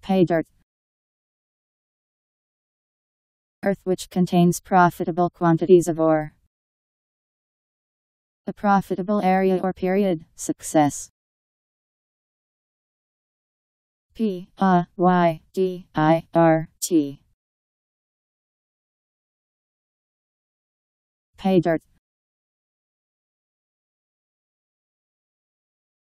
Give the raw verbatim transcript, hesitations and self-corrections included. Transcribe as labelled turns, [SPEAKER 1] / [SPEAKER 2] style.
[SPEAKER 1] Pay dirt. Earth which contains profitable quantities of ore. A profitable area or period, success. P A Y D I R T. Pay dirt.